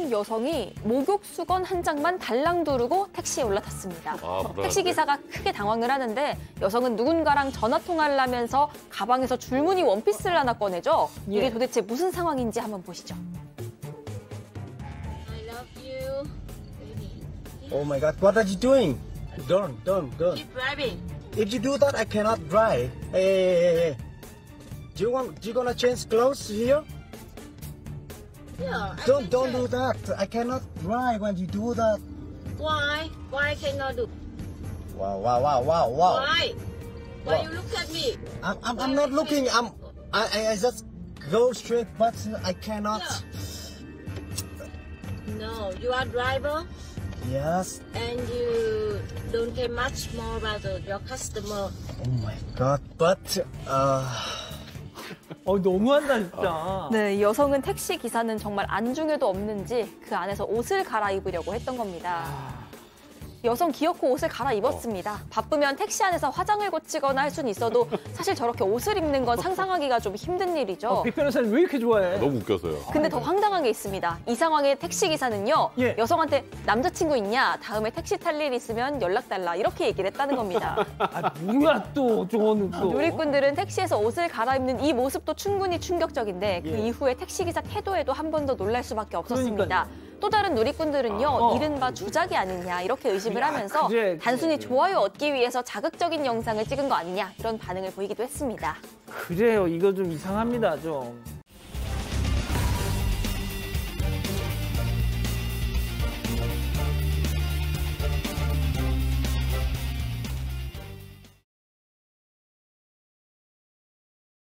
한 여성이 목욕 수건 한 장만 달랑 두르고 택시에 올라탔습니다. 택시 기사가 크게 당황을 하는데 여성은 누군가랑 전화 통화를 하면서 가방에서 줄무늬 원피스를 하나 꺼내죠. 이게 도대체 무슨 상황인지 한번 보시죠. I love you. Oh my God, what are you doing? Don't. Keep driving. If you do that, I cannot drive. Hey. Do you gonna change clothes here? Yeah. Don't do that. I cannot drive when you do that. Why? Why cannot do? Wow. Why? Why Wow. you look at me? I'm not looking. I just go straight, but I cannot. No, you are driver Yes. and you don't care much more about your customer. Oh my God. But 너무한다 진짜. 네, 이 여성은 택시 기사는 정말 안중에도 없는지 그 안에서 옷을 갈아입으려고 했던 겁니다. 여성 기어코 옷을 갈아입었습니다. 바쁘면 택시 안에서 화장을 고치거나 할 수는 있어도 사실 저렇게 옷을 입는 건 상상하기가 좀 힘든 일이죠. 백 변호사님 왜 이렇게 좋아해? 너무 웃겨서요. 근데 더 황당한 게 있습니다. 이 상황에 택시 기사는요. 여성한테 남자친구 있냐? 다음에 택시 탈 일 있으면 연락달라. 이렇게 얘기를 했다는 겁니다. 뭐야 또 저거는 또. 누리꾼들은 택시에서 옷을 갈아입는 이 모습도 충분히 충격적인데 그 이후에 택시 기사 태도에도 한 번 더 놀랄 수밖에 없었습니다. 그러니까요. 또 다른 누리꾼들은요. 이른바 주작이 아니냐 이렇게 의심을 하면서 그래. 단순히 좋아요 얻기 위해서 자극적인 영상을 찍은 거 아니냐 이런 반응을 보이기도 했습니다. 그래요, 이거 좀 이상합니다 좀.